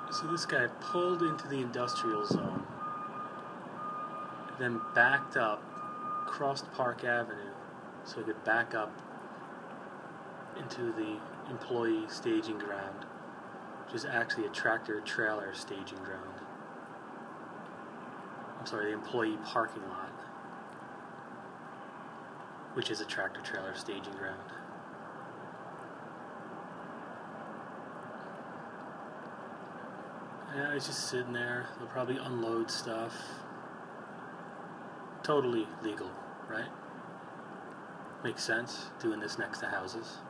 So this guy pulled into the industrial zone, then backed up, crossed Park Avenue, so he could back up into the employee staging ground, which is actually a tractor-trailer staging ground. I'm sorry, the employee parking lot, which is a tractor-trailer staging ground. Yeah, he's just sitting there. They'll probably unload stuff. Totally legal, right? Makes sense, doing this next to houses.